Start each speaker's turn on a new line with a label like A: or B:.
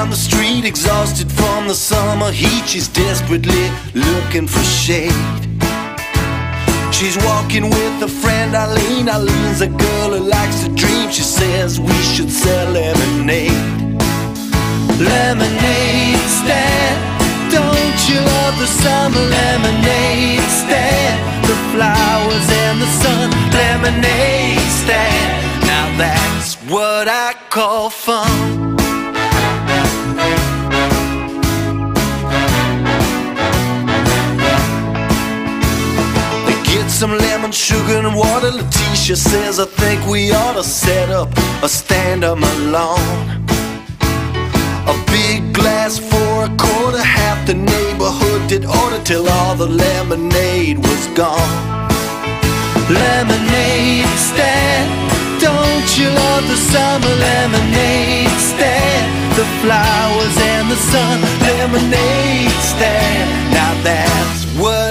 A: down the street, exhausted from the summer heat. She's desperately looking for shade. She's walking with a friend, Eileen. Eileen's a girl who likes to dream. She says we should sell lemonade. Lemonade stand, don't you love the summer? Lemonade stand, the flowers and the sun. Lemonade stand, now that's what I call fun. Some lemon, sugar and water. Letitia says I think we ought to set up a stand on my lawn. A big glass for a quarter. Half the neighborhood did order till all the lemonade was gone. Lemonade stand, don't you love the summer? Lemonade stand, the flowers and the sun. Lemonade stand, now that's what